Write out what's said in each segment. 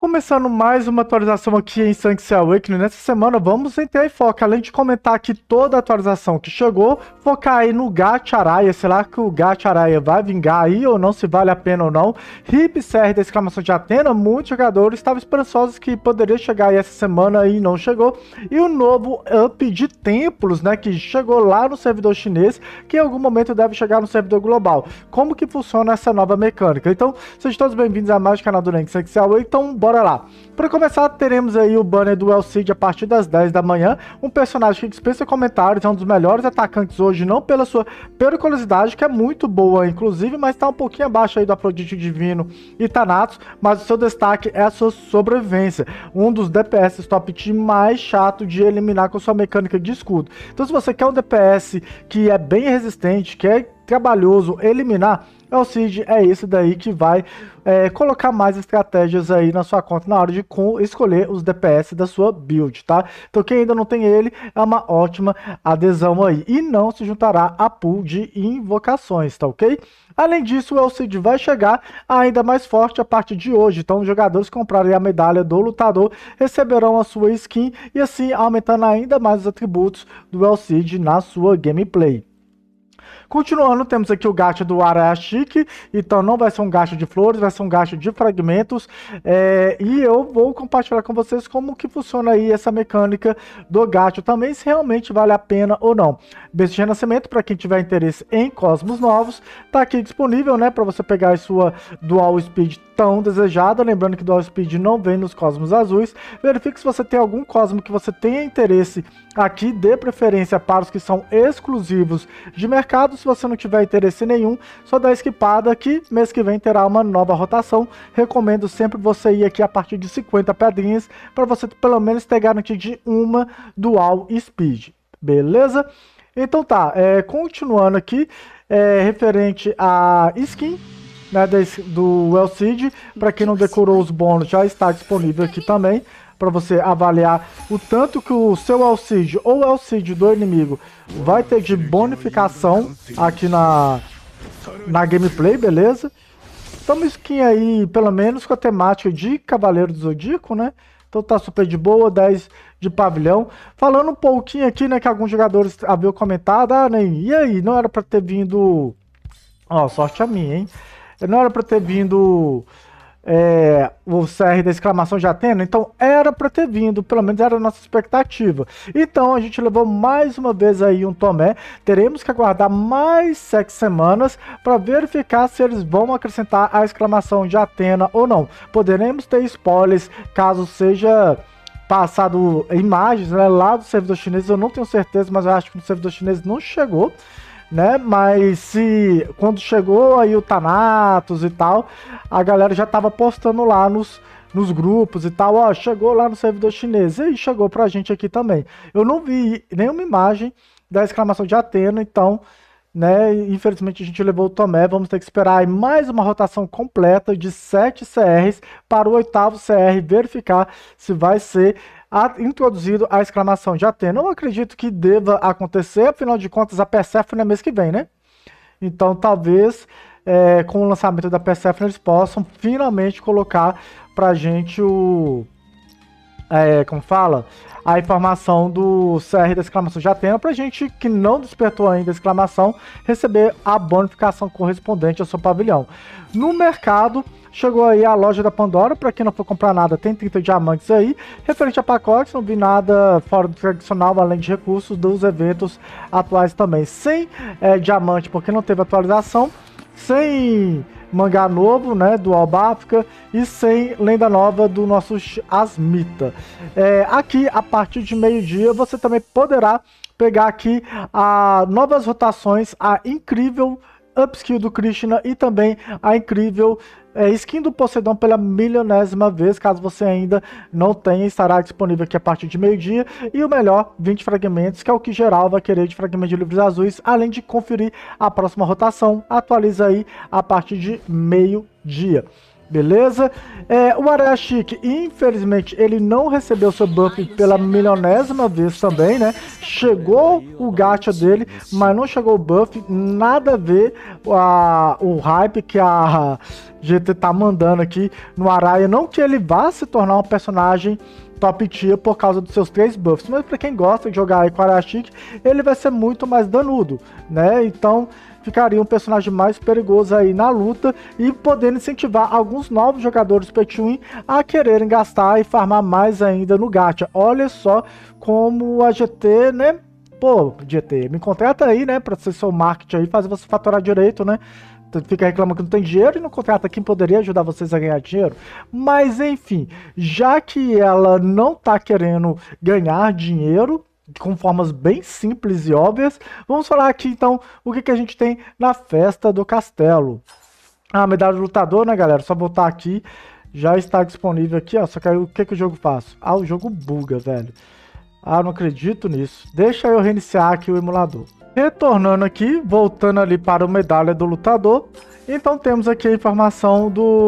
Começando mais uma atualização aqui em Sanctuary Awakening. Nessa semana vamos entrar em foco, além de comentar aqui toda a atualização que chegou, focar aí no Gacha Araia. Será que o Gacha Araia vai vingar aí ou não, se vale a pena ou não? Hip CR da exclamação de Athena, muitos jogadores estavam esperançosos que poderia chegar aí essa semana e não chegou. E o novo up de templos, né, que chegou lá no servidor chinês, que em algum momento deve chegar no servidor global. Como que funciona essa nova mecânica? Então, sejam todos bem-vindos a mais um canal do Link Sanctuary Awakening. Então, bora lá. Para começar, teremos aí o banner do Elcid a partir das 10 da manhã, um personagem que dispensa comentários, é um dos melhores atacantes hoje, não pela sua periculosidade, que é muito boa, inclusive, mas está um pouquinho abaixo aí do Afrodite Divino e Thanatos, mas o seu destaque é a sua sobrevivência, um dos DPS top team mais chato de eliminar com sua mecânica de escudo. Então, se você quer um DPS que é bem resistente, que é trabalhoso eliminar, o Cid é esse daí que vai colocar mais estratégias aí na sua conta na hora de escolher os DPS da sua build, tá? Então quem ainda não tem ele, é uma ótima adesão aí. E não se juntará a pool de invocações, tá ok? Além disso, o Elcid vai chegar ainda mais forte a partir de hoje. Então os jogadores que comprarem a medalha do lutador receberão a sua skin e assim aumentando ainda mais os atributos do Elcid na sua gameplay. Continuando, temos aqui o gacha do Araia Chique, então não vai ser um gacha de flores, vai ser um gacha de fragmentos, e eu vou compartilhar com vocês como que funciona aí essa mecânica do gacha também, se realmente vale a pena ou não. Besta de renascimento, para quem tiver interesse em cosmos novos, tá aqui disponível, né, para você pegar a sua Dual Speed tão desejada, lembrando que Dual Speed não vem nos cosmos azuis. Verifique se você tem algum cosmo que você tenha interesse aqui, dê preferência para os que são exclusivos de mercado. Se você não tiver interesse nenhum, só dá esquipada que mês que vem terá uma nova rotação. Recomendo sempre você ir aqui a partir de 50 pedrinhas, para você pelo menos ter garantia de uma Dual Speed, beleza? Então tá, continuando aqui, referente a skin, né, do Elcid, para quem não decorou os bônus, já está disponível aqui também, para você avaliar o tanto que o seu Elcid ou o Elcid do inimigo vai ter de bonificação aqui na gameplay, beleza? Então uma skin aí, pelo menos com a temática de Cavaleiro do Zodíaco, né? Então tá super de boa, 10 de pavilhão. Falando um pouquinho aqui, né, que alguns jogadores haviam comentado, e aí, não era para ter vindo... Ó, sorte a minha, hein? Não era para ter vindo o CR da exclamação de Athena, então era para ter vindo, pelo menos era a nossa expectativa. Então a gente levou mais uma vez aí um Tomé, teremos que aguardar mais 7 semanas para verificar se eles vão acrescentar a exclamação de Athena ou não. Poderemos ter spoilers caso seja passado imagens, né, lá do servidor chinês, eu não tenho certeza, mas eu acho que no servidor chinês não chegou, né? Mas se quando chegou aí o Thanatos e tal, a galera já tava postando lá nos grupos e tal, ó, chegou lá no servidor chinês e chegou pra gente aqui também. Eu não vi nenhuma imagem da exclamação de Athena, então, né, infelizmente a gente levou o Tomé, vamos ter que esperar aí mais uma rotação completa de 7 CRs para o 8º CR verificar se vai ser introduzido a exclamação de Athena. Eu acredito que deva acontecer, afinal de contas a Perséfone é mês que vem, né? Então talvez com o lançamento da Perséfone eles possam finalmente colocar pra gente o... como fala? A informação do CR da exclamação de Athena pra gente que não despertou ainda a exclamação receber a bonificação correspondente ao seu pavilhão. No mercado, chegou aí a loja da Pandora, para quem não for comprar nada, tem 30 diamantes aí. Referente a pacotes, não vi nada fora do tradicional, além de recursos dos eventos atuais também. Sem diamante, porque não teve atualização, sem mangá novo, né, do Albáfica, e sem lenda nova do nosso Asmita. Aqui, a partir de meio-dia, você também poderá pegar aqui novas rotações, a incrível upskill do Krishna e também a incrível skin do Poseidon pela milionésima vez. Caso você ainda não tenha, estará disponível aqui a partir de meio-dia. E o melhor, 20 fragmentos, que é o que geral vai querer de fragmentos de livros azuis, além de conferir a próxima rotação. Atualiza aí a partir de meio-dia. beleza? O Areia Chique, infelizmente, ele não recebeu seu buff pela milionésima vez também, né? Chegou o gacha dele, mas não chegou o buff, nada a ver o hype que a GT tá mandando aqui no Areia, não que ele vá se tornar um personagem top tier por causa dos seus 3 buffs, mas para quem gosta de jogar aí com Areia Chique, ele vai ser muito mais danudo, né? Então ficaria um personagem mais perigoso aí na luta e podendo incentivar alguns novos jogadores Pay to Win a quererem gastar e farmar mais ainda no gacha. Olha só como a GT, né? Pô, GT, me contrata aí, né? Pra ser seu marketing aí, fazer você faturar direito, né? Fica reclamando que não tem dinheiro e não contrata quem poderia ajudar vocês a ganhar dinheiro. Mas enfim, já que ela não tá querendo ganhar dinheiro com formas bem simples e óbvias, vamos falar aqui então o que a gente tem na festa do castelo. A medalha do lutador, né, galera? Só botar aqui, já está disponível aqui, ó. Só que aí o que o jogo faz? Ah, o jogo buga, velho. Ah, não acredito nisso. Deixa eu reiniciar aqui o emulador. Retornando aqui, voltando ali para a medalha do lutador. Então temos aqui a informação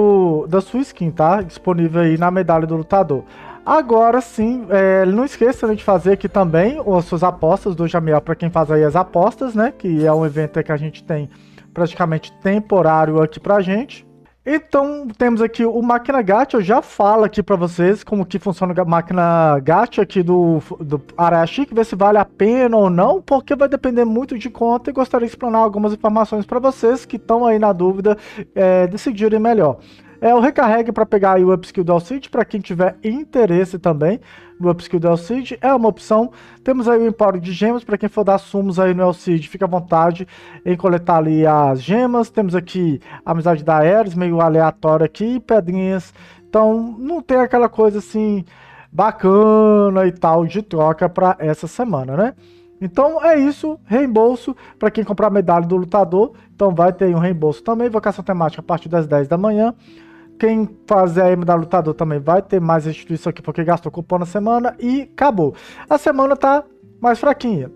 da sua skin, tá? Disponível aí na medalha do lutador. Agora sim, não esqueça de fazer aqui também as suas apostas do Jamiel para quem faz aí as apostas, né? Que é um evento que a gente tem praticamente temporário aqui pra gente. Então, temos aqui o Máquina Gacha. Eu já falo aqui para vocês como que funciona a Máquina Gacha aqui do Areia Chique, ver se vale a pena ou não, porque vai depender muito de conta e gostaria de explanar algumas informações para vocês que estão aí na dúvida decidirem melhor. O recarregue para pegar aí o Upskill do Alcide, para quem tiver interesse também no Upskill do Alcide, é uma opção. Temos aí o Empório de Gemas, para quem for dar sumos aí no Alcide, fica à vontade em coletar ali as gemas. Temos aqui a Amizade da Ares, meio aleatório aqui, pedrinhas. Então, não tem aquela coisa assim bacana e tal de troca para essa semana, né? Então é isso, reembolso para quem comprar a medalha do lutador. Então vai ter um reembolso também, invocação temática a partir das 10 da manhã. Quem fazer a medalha do lutador também vai ter mais restituição aqui porque gastou cupom na semana e acabou. A semana tá mais fraquinha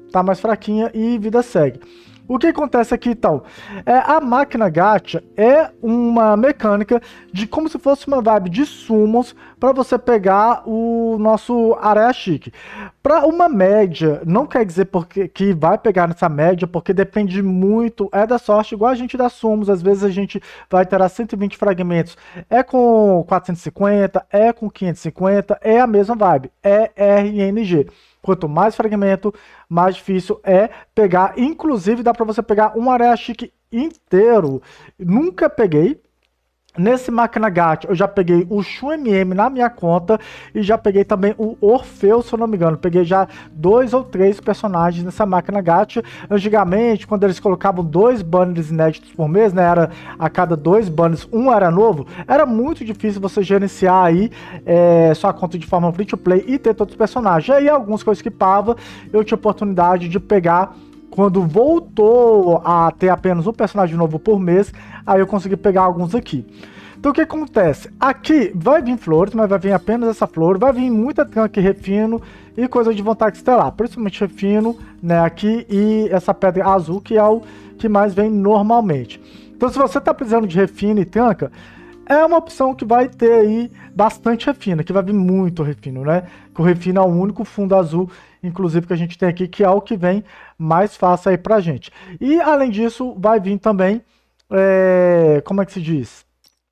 e vida segue. O que acontece aqui então? A máquina gacha é uma mecânica de como se fosse uma vibe de summons para você pegar o nosso Areia Chique. Para uma média, não quer dizer que vai pegar nessa média, porque depende muito, da sorte, igual a gente dá summons. Às vezes a gente vai ter 120 fragmentos, com 450, com 550, é a mesma vibe, é RNG. Quanto mais fragmento, mais difícil é pegar. Inclusive, dá para você pegar um Areia Chique inteiro. Nunca peguei. Nesse Máquina Gacha, eu já peguei o Shun MM na minha conta e já peguei também o Orfeu, se eu não me engano. Peguei já 2 ou 3 personagens nessa Máquina Gacha. Antigamente, quando eles colocavam 2 banners inéditos por mês, né, era a cada 2 banners, um era novo, era muito difícil você gerenciar aí sua conta de forma free to play e ter todos os personagens. Aí alguns que eu skipava, eu tinha oportunidade de pegar. Quando voltou a ter apenas um personagem novo por mês, aí eu consegui pegar alguns aqui. Então o que acontece? Aqui vai vir flores, mas vai vir apenas essa flor, vai vir muita tanque refino e coisa de vontade estelar, principalmente refino, né, aqui e essa pedra azul que é o que mais vem normalmente. Então se você está precisando de refino e tranca, é uma opção que vai ter aí bastante refino, que vai vir muito refino, né? Que o refino é o único fundo azul, inclusive, que a gente tem aqui, que é o que vem mais fácil aí pra gente. E, além disso, vai vir também, como é que se diz?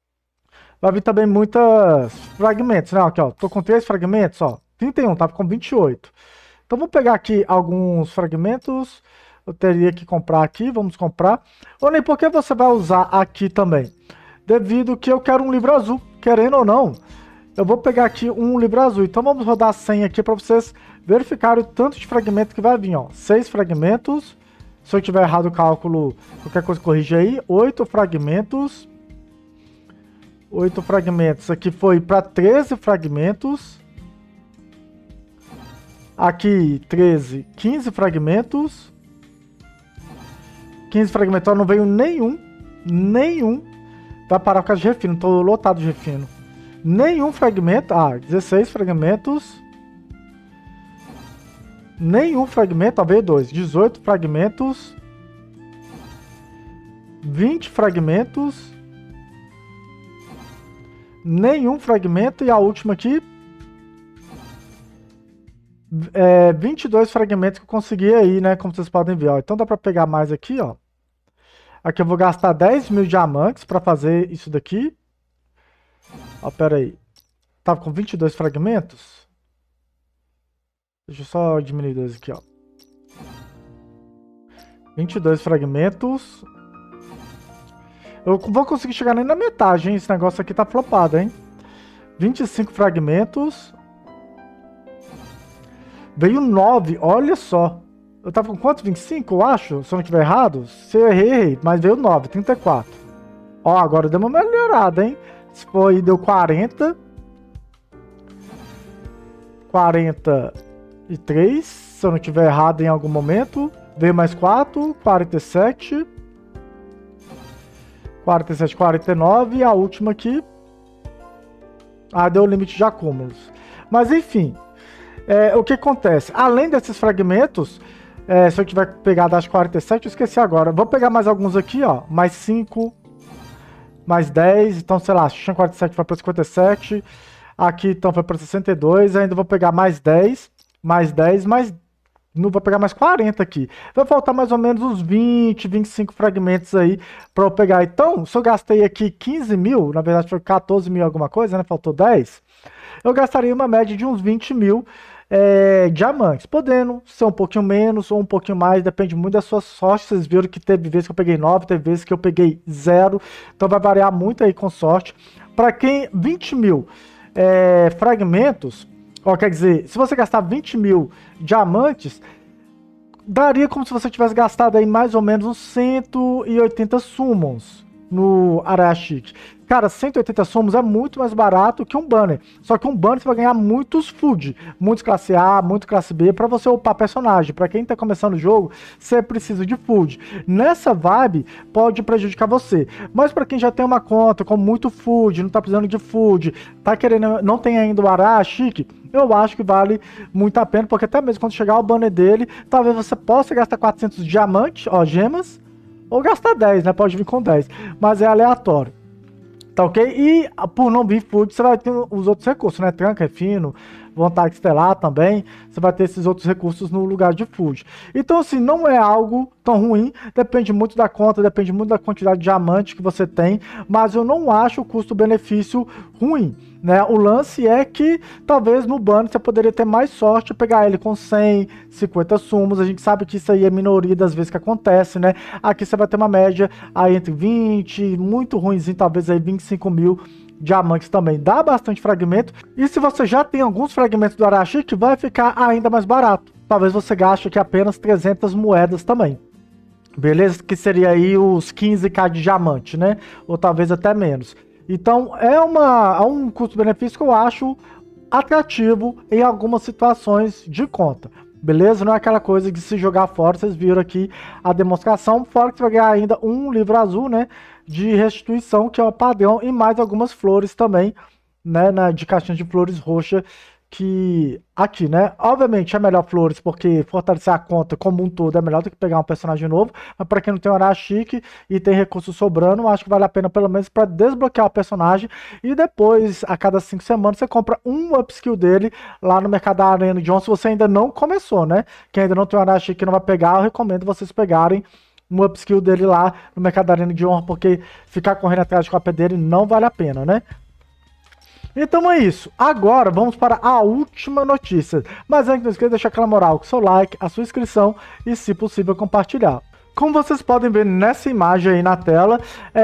Vai vir também muitos fragmentos, né? Aqui, ó, tô com 3 fragmentos, ó, 31, tava com 28. Então, vou pegar aqui alguns fragmentos, eu teria que comprar aqui, vamos comprar. Ou nem por que você vai usar aqui também? Devido que eu quero um livro azul, querendo ou não, eu vou pegar aqui um livro azul. Então vamos rodar 100 aqui para vocês verificarem o tanto de fragmento que vai vir, ó. 6 fragmentos, se eu tiver errado o cálculo, qualquer coisa corrige aí. 8 fragmentos. 8 fragmentos, aqui foi para 13 fragmentos. Aqui 13, 15 fragmentos. 15 fragmentos, ó, não veio nenhum. Vai parar por causa de refino, tô lotado de refino. Nenhum fragmento, 16 fragmentos. Nenhum fragmento, veio 2, 18 fragmentos. 20 fragmentos. nenhum fragmento. E a última aqui, 22 fragmentos que eu consegui aí, né? Como vocês podem ver, ó. Então dá pra pegar mais aqui, ó. Aqui eu vou gastar 10.000 diamantes pra fazer isso daqui. Ó, pera aí. Tava com 22 fragmentos? Deixa eu só diminuir dois aqui, ó. 22 fragmentos. Eu vou conseguir chegar nem na metade, hein? Esse negócio aqui tá flopado, hein? 25 fragmentos. Veio 9, olha só. Eu tava com quanto? 25, eu acho? Se eu não estiver errado. Se eu errei, mas veio 9, 34. Ó, agora deu uma melhorada, hein? Se for aí, deu 40. 43. Se eu não estiver errado em algum momento. Veio mais 4, 47. 47, 49. E a última aqui. Ah, deu o limite de acúmulos. Mas enfim. O que acontece? Além desses fragmentos, se eu tiver pegado as 47, eu esqueci agora. Vou pegar mais alguns aqui, ó. Mais 5, mais 10. Então, sei lá, se tinha 47 foi para 57. Aqui, então, foi para 62. Ainda vou pegar mais 10, mais 10, mais... Não vou pegar mais 40 aqui. Vai faltar mais ou menos uns 20, 25 fragmentos aí para eu pegar. Então, se eu gastei aqui 15 mil, na verdade foi 14 mil alguma coisa, né? Faltou 10. Eu gastaria uma média de uns 20 mil diamantes, podendo ser um pouquinho menos ou um pouquinho mais, depende muito da sua sorte. Vocês viram que teve vezes que eu peguei 9, teve vezes que eu peguei 0, então vai variar muito aí com sorte. Para quem 20 mil fragmentos, ó, quer dizer, se você gastar 20 mil diamantes, daria como se você tivesse gastado aí mais ou menos uns 180 summons no Araya Chique. Cara, 180 summons é muito mais barato que um banner. Só que um banner você vai ganhar muitos food, muitos classe A, muito classe B, para você upar personagem. Para quem tá começando o jogo, você precisa de food. Nessa vibe, pode prejudicar você. Mas para quem já tem uma conta com muito food, não tá precisando de food, tá querendo, não tem ainda o Araya Chique, eu acho que vale muito a pena, porque até mesmo quando chegar o banner dele, talvez você possa gastar 400 diamantes, ó, gemas, ou gastar 10, né? Pode vir com 10, mas é aleatório. Tá ok? E por não vir food, você vai ter os outros recursos, né? Tranca, refino, vontade estelar também. Você vai ter esses outros recursos no lugar de food. Então, assim, não é algo tão ruim. Depende muito da conta, depende muito da quantidade de diamante que você tem. Mas eu não acho o custo-benefício ruim, né? O lance é que talvez no banner você poderia ter mais sorte, pegar ele com 100, 50 sumos. A gente sabe que isso aí é minoria das vezes que acontece, né? Aqui você vai ter uma média aí entre 20, muito ruimzinho, talvez aí 25 mil diamantes também. Dá bastante fragmento. E se você já tem alguns fragmentos do Araya Chique, vai ficar ainda mais barato. Talvez você gaste aqui apenas 300 moedas também. Beleza? Que seria aí os 15k de diamante, né? Ou talvez até menos. Então é um custo-benefício que eu acho atrativo em algumas situações de conta. Beleza? Não é aquela coisa de se jogar fora. Vocês viram aqui a demonstração. Fora que você vai ganhar ainda um livro azul, né? De restituição, que é o padrão. E mais algumas flores também, né? De caixinha de flores roxa. Que aqui, né? Obviamente é melhor flores, porque fortalecer a conta como um todo é melhor do que pegar um personagem novo. Mas para quem não tem Araya Chique e tem recursos sobrando, acho que vale a pena pelo menos para desbloquear o personagem. E depois, a cada 5 semanas, você compra um upskill dele lá no mercado da Arena de On. Se você ainda não começou, né? Quem ainda não tem Araya Chique e não vai pegar, eu recomendo vocês pegarem um upskill dele lá no mercado da Arena de On, porque ficar correndo atrás de cópia dele não vale a pena, né? Então é isso. Agora vamos para a última notícia. Mas antes, não esqueça de deixar aquela moral com o seu like, a sua inscrição e, se possível, compartilhar. Como vocês podem ver nessa imagem aí na tela,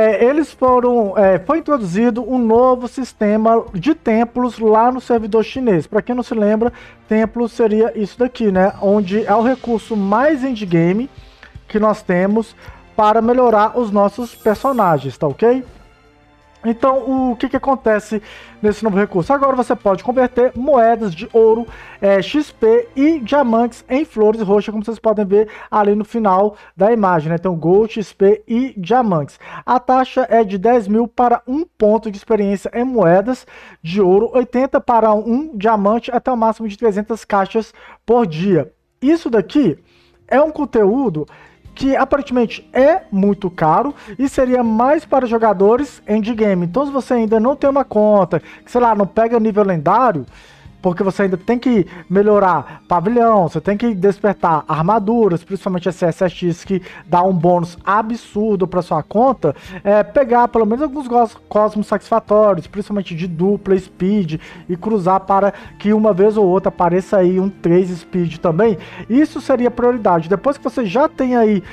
foi introduzido um novo sistema de templos lá no servidor chinês. Para quem não se lembra, templo seria isso daqui, né? Onde é o recurso mais endgame que nós temos para melhorar os nossos personagens, tá ok? Então, o que acontece nesse novo recurso? Agora você pode converter moedas de ouro, XP e diamantes em flores roxas, como vocês podem ver ali no final da imagem, né? Então, Gold, XP e diamantes. A taxa é de 10 mil para 1 ponto de experiência em moedas de ouro, 80 para 1 diamante, até o máximo de 300 caixas por dia. Isso daqui é um conteúdo que aparentemente é muito caro e seria mais para jogadores endgame. Então se você ainda não tem uma conta, que sei lá, não pega nível lendário, porque você ainda tem que melhorar pavilhão, você tem que despertar armaduras, principalmente esse SSX que dá um bônus absurdo para sua conta, pegar pelo menos alguns cosmos satisfatórios, principalmente de dupla speed, e cruzar para que uma vez ou outra apareça aí um 3 speed também. Isso seria prioridade. Depois que você já tem aí,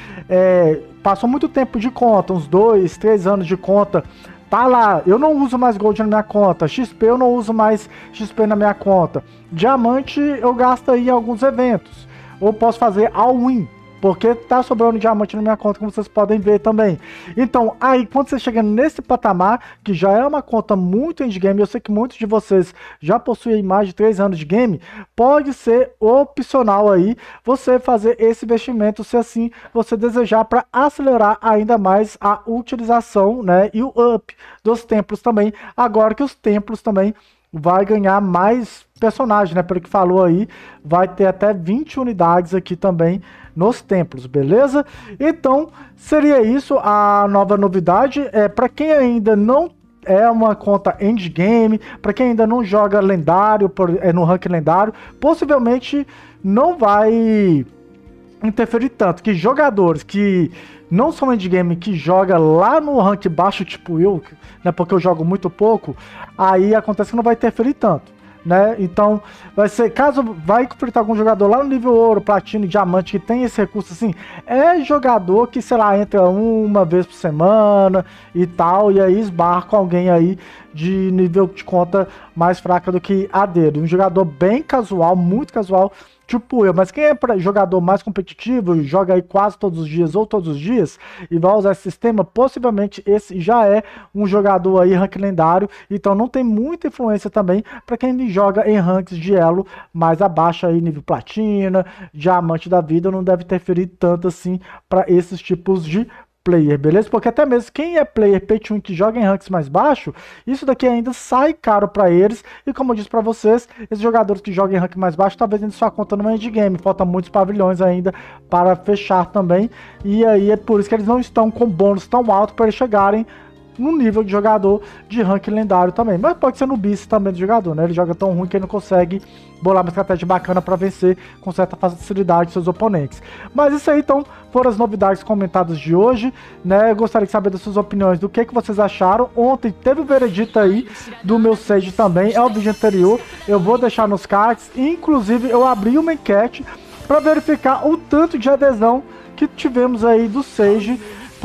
passou muito tempo de conta, uns 2, 3 anos de conta, tá lá, eu não uso mais Gold na minha conta, XP eu não uso mais XP na minha conta, Diamante eu gasto aí em alguns eventos, ou posso fazer all-in, porque tá sobrando diamante na minha conta, como vocês podem ver também. Então, aí, quando você chega nesse patamar, que já é uma conta muito endgame, eu sei que muitos de vocês já possuem mais de 3 anos de game, pode ser opcional aí você fazer esse investimento, se assim você desejar, para acelerar ainda mais a utilização, né, e o up dos templos também, agora que os templos também vai ganhar mais personagem, né? Pelo que falou aí, vai ter até 20 unidades aqui também nos templos, beleza? Então, seria isso a nova novidade. Para quem ainda não é uma conta endgame, para quem ainda não joga lendário, no rank lendário, possivelmente não vai interferir tanto, que jogadores que não são endgame, que joga lá no rank baixo, tipo eu, né, porque eu jogo muito pouco, aí acontece que não vai interferir tanto, né? Então, vai ser, caso vai enfrentar algum jogador lá no nível ouro, platina e diamante, que tem esse recurso assim, é jogador que, sei lá, entra uma vez por semana e tal, e aí esbarra com alguém aí de nível de conta mais fraca do que a dele. Um jogador bem casual, muito casual, tipo eu, mas quem é jogador mais competitivo, joga aí quase todos os dias ou todos os dias e vai usar esse sistema, possivelmente esse já é um jogador aí rank lendário, então não tem muita influência também para quem joga em ranks de elo mais abaixo aí, nível platina, diamante da vida, não deve interferir tanto assim para esses tipos de player, beleza? Porque até mesmo quem é player pay to win que joga em ranks mais baixo, isso daqui ainda sai caro para eles, e como eu disse para vocês, esses jogadores que jogam em rank mais baixo, talvez ainda sua conta no endgame, falta muitos pavilhões ainda para fechar também, e aí é por isso que eles não estão com bônus tão alto para eles chegarem no nível de jogador de rank lendário também. Mas pode ser no bis também do jogador, né? Ele joga tão ruim que ele não consegue bolar uma estratégia bacana para vencer com certa facilidade seus oponentes. Mas isso aí, então, foram as novidades comentadas de hoje, né? Eu gostaria de saber das suas opiniões, do que vocês acharam. Ontem teve o veredito aí do meu Sage também, é o vídeo anterior, eu vou deixar nos cards. Inclusive, eu abri uma enquete para verificar o tanto de adesão que tivemos aí do Sage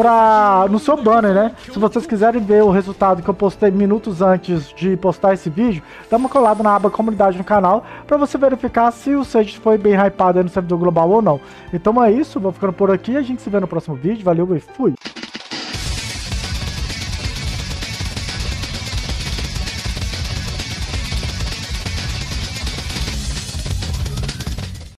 no seu banner, né? Se vocês quiserem ver o resultado que eu postei minutos antes de postar esse vídeo, dá uma colada na aba comunidade no canal para você verificar se o Sage foi bem hypado aí no servidor global ou não. Então é isso, vou ficando por aqui, a gente se vê no próximo vídeo, valeu e fui!